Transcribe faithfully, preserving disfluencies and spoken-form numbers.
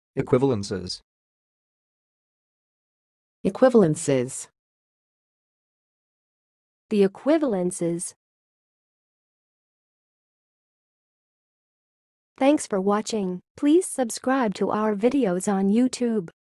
Equivalences. Equivalences. The equivalences. Thanks for watching. Please subscribe to our videos on YouTube.